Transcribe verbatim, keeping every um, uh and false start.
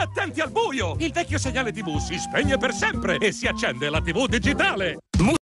Attenti al buio! Il vecchio segnale tivù si spegne per sempre e si accende la tivù digitale!